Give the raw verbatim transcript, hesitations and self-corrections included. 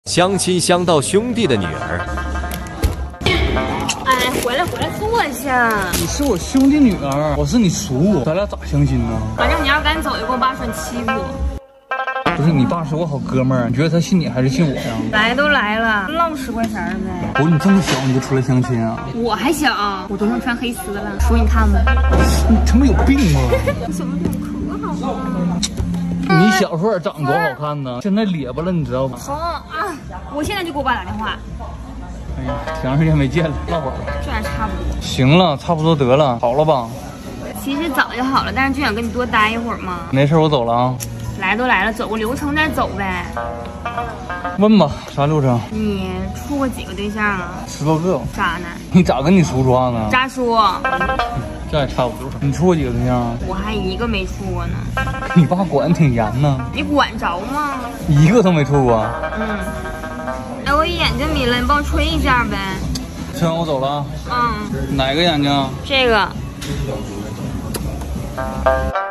相亲相到兄弟的女儿。 哎，回来回来，坐下。 你是我兄弟女儿，我是你叔，咱俩咋相亲呢？ 反正你要是赶紧走，就跟我爸说你欺负我。 不是，你爸是我好哥们儿，你觉得他信你还是信我呀？ 来都来了，唠十块钱呗。 不是你这么小你就出来相亲啊？ 我还小，我都能穿黑丝了。叔，你看吧。 你他妈有病吗？ 你小脸可好了。 你小时候长多好看呢，现在咧巴了，你知道吗？ 好啊，我现在就给我爸打电话。 哎呀，挺长时间没见了，唠会儿吧。 这还差不多。 行了，差不多得了，好了吧？ 其实早就好了，但是就想跟你多待一会儿嘛。 没事，我走了啊。 来都来了，走个流程再走呗。 问吧，啥流程？ 你处过几个对象啊？ 十多个。 渣男。 你咋跟你叔说话呢？ 渣叔。 这还差不多。你处过几个对象？ 我还一个没处过呢。 你爸管挺严呢。 你管着吗？ 一个都没处过。 嗯。哎，我眼睛迷了，你帮我吹一下呗。 吹完我走了。 嗯。 哪个眼睛？ 这个。